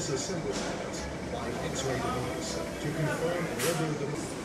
assembly pads by X-ray device to confirm whether the